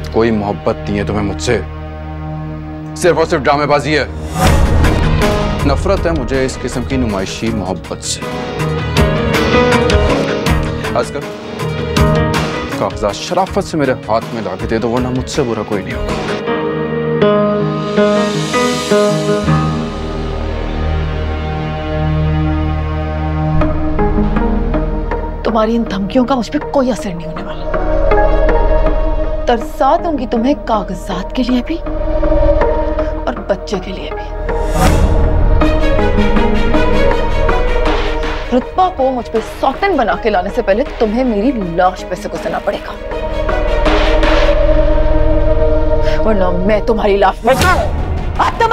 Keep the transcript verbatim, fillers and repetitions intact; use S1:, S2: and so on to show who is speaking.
S1: कोई मोहब्बत नहीं है तुम्हें मुझसे, सिर्फ और सिर्फ ड्रामेबाजी है। नफरत है मुझे इस किस्म की नुमाइशी मोहब्बत से। आजकल कागजात शराफत से मेरे हाथ में लाके दे दो, वरना मुझसे बुरा कोई नहीं होगा।
S2: तुम्हारी इन धमकियों का मुझ पे कोई असर नहीं होने वाला। तरसा दूंगी तुम्हें कागजात के लिए भी और बच्चे के लिए भी। रुतबा को मुझ पे सौतन बना के लाने से पहले तुम्हें मेरी लाश पे से गुजरना पड़ेगा, वरना मैं तुम्हारी लाश में